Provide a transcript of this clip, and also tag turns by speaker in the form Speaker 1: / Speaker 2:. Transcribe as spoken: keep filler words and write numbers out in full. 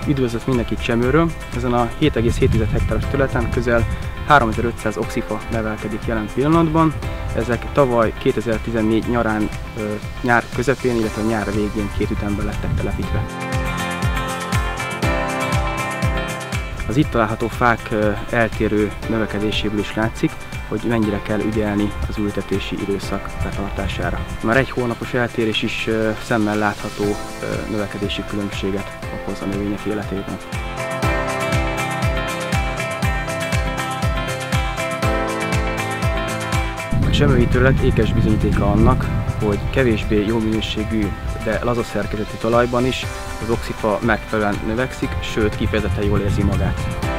Speaker 1: Üdvözlök mindenkit Csemőről. Ezen a hét egész hét hektáros területen közel háromezer-ötszáz oxifa nevelkedik jelen pillanatban. Ezek tavaly kétezer-tizennégy nyarán, nyár közepén, illetve nyár végén két ütemben lettek telepítve. Az itt található fák eltérő növekedéséből is látszik, hogy mennyire kell ügyelni az ültetési időszak betartására. Már egy hónapos eltérés is szemmel látható növekedési különbséget okoz a növények életében. A csemői terület ékes bizonyítéka annak, hogy kevésbé jó minőségű, de laza szerkezetű talajban is az oxifa megfelelően növekszik, sőt kifejezetten jól érzi magát.